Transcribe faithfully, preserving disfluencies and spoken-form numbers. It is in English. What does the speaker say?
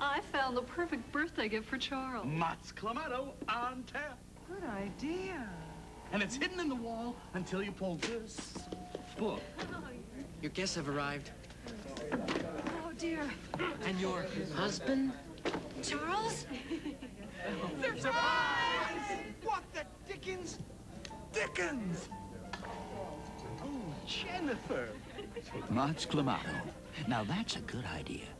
I found the perfect birthday gift for Charles. Motts Clamato on tap. Good idea. And it's hidden in the wall until you pull this book. Your guests have arrived. Oh, dear. And your husband? Charles? Surprise! What the Dickens? Dickens! Oh, Jennifer. Motts Clamato. Now that's a good idea.